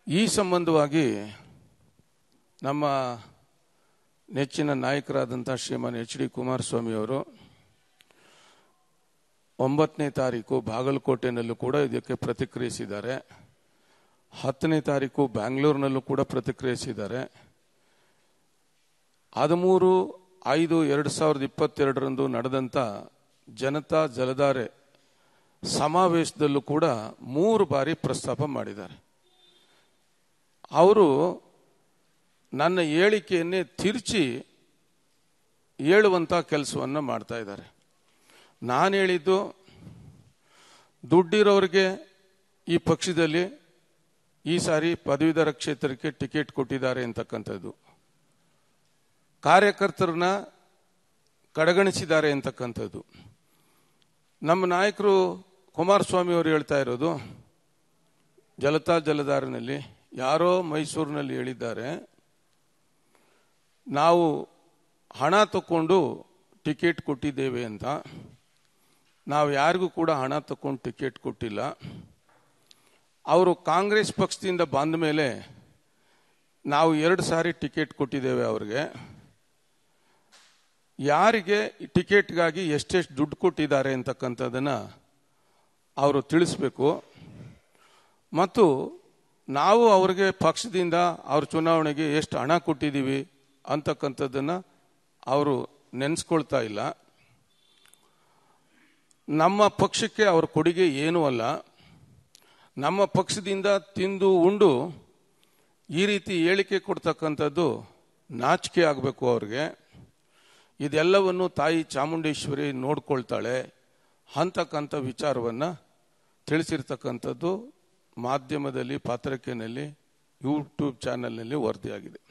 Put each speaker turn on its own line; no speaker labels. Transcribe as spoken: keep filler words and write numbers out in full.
ಈ ಸಂಬಂಧವಾಗಿ ನಮ್ಮ ನೆಚ್ಚಿನ ನಾಯಕರಾದಂಥ ಶ್ರೀಮಾನ್ ಎಚ್ ಡಿ ಕುಮಾರಸ್ವಾಮಿ ಅವರು ಒಂಬತ್ತನೇ ತಾರೀಕು ಬಾಗಲಕೋಟೆನಲ್ಲೂ ಕೂಡ ಇದಕ್ಕೆ ಪ್ರತಿಕ್ರಿಯಿಸಿದ್ದಾರೆ. ಹತ್ತನೇ ತಾರೀಕು ಬ್ಯಾಂಗ್ಳೂರಿನಲ್ಲೂ ಕೂಡ ಪ್ರತಿಕ್ರಿಯಿಸಿದ್ದಾರೆ. ಹದಿಮೂರು ಐದು ಎರಡು ಸಾವಿರದ ಇಪ್ಪತ್ತೆರಡರಂದು ನಡೆದಂಥ ಜನತಾ ಜಲಧಾರೆ ಸಮಾವೇಶದಲ್ಲೂ ಕೂಡ ಮೂರು ಬಾರಿ ಪ್ರಸ್ತಾಪ ಮಾಡಿದ್ದಾರೆ. ಅವರು ನನ್ನ ಹೇಳಿಕೆಯನ್ನೇ ತಿರುಚಿ ಹೇಳುವಂಥ ಕೆಲಸವನ್ನು ಮಾಡ್ತಾ ಇದ್ದಾರೆ. ನಾನು ಹೇಳಿದ್ದು ದುಡ್ಡಿರೋರಿಗೆ ಈ ಪಕ್ಷದಲ್ಲಿ ಈ ಸಾರಿ ಪದವೀಧರ ಕ್ಷೇತ್ರಕ್ಕೆ ಟಿಕೆಟ್ ಕೊಟ್ಟಿದ್ದಾರೆ ಅಂತಕ್ಕಂಥದ್ದು, ಕಾರ್ಯಕರ್ತರನ್ನ ಕಡೆಗಣಿಸಿದ್ದಾರೆ ಅಂತಕ್ಕಂಥದ್ದು. ನಮ್ಮ ನಾಯಕರು ಕುಮಾರಸ್ವಾಮಿ ಅವರು ಹೇಳ್ತಾ ಇರೋದು, ಜಲತಾ ಜಲಧಾರಿನಲ್ಲಿ ಯಾರೋ ಮೈಸೂರಿನಲ್ಲಿ ಹೇಳಿದ್ದಾರೆ, ನಾವು ಹಣ ತಕೊಂಡು ಟಿಕೆಟ್ ಕೊಟ್ಟಿದ್ದೇವೆ ಅಂತ. ನಾವು ಯಾರಿಗೂ ಕೂಡ ಹಣ ತಕೊಂಡು ಟಿಕೆಟ್ ಕೊಟ್ಟಿಲ್ಲ. ಅವರು ಕಾಂಗ್ರೆಸ್ ಪಕ್ಷದಿಂದ ಬಂದ ಮೇಲೆ ನಾವು ಎರಡು ಸಾರಿ ಟಿಕೆಟ್ ಕೊಟ್ಟಿದ್ದೇವೆ ಅವ್ರಿಗೆ. ಯಾರಿಗೆ ಟಿಕೆಟ್ಗಾಗಿ ಎಷ್ಟೆಷ್ಟು ದುಡ್ಡು ಕೊಟ್ಟಿದ್ದಾರೆ ಅಂತಕ್ಕಂಥದ್ದನ್ನು ಅವರು ತಿಳಿಸ್ಬೇಕು. ಮತ್ತು ನಾವು ಅವ್ರಿಗೆ ಪಕ್ಷದಿಂದ ಅವ್ರ ಚುನಾವಣೆಗೆ ಎಷ್ಟು ಹಣ ಕೊಟ್ಟಿದ್ದೀವಿ ಅಂತಕ್ಕಂಥದ್ದನ್ನು ಅವರು ನೆನೆಸ್ಕೊಳ್ತಾ ಇಲ್ಲ. ನಮ್ಮ ಪಕ್ಷಕ್ಕೆ ಅವ್ರ ಕೊಡುಗೆ ಏನೂ ಅಲ್ಲ. ನಮ್ಮ ಪಕ್ಷದಿಂದ ತಿಂದು ಉಂಡು ಈ ರೀತಿ ಹೇಳಿಕೆ ಕೊಡ್ತಕ್ಕಂಥದ್ದು ನಾಚಿಕೆ ಆಗಬೇಕು ಅವ್ರಿಗೆ. ಇದೆಲ್ಲವನ್ನು ತಾಯಿ ಚಾಮುಂಡೇಶ್ವರಿ ನೋಡ್ಕೊಳ್ತಾಳೆ ಅಂತಕ್ಕಂಥ ವಿಚಾರವನ್ನು ತಿಳಿಸಿರ್ತಕ್ಕಂಥದ್ದು ಮಾಧ್ಯಮದಲ್ಲಿ, ಪತ್ರಿಕೆಯಲ್ಲಿ, ಯೂಟ್ಯೂಬ್ ಚಾನೆಲ್ನಲ್ಲಿ ವರದಿಯಾಗಿದೆ.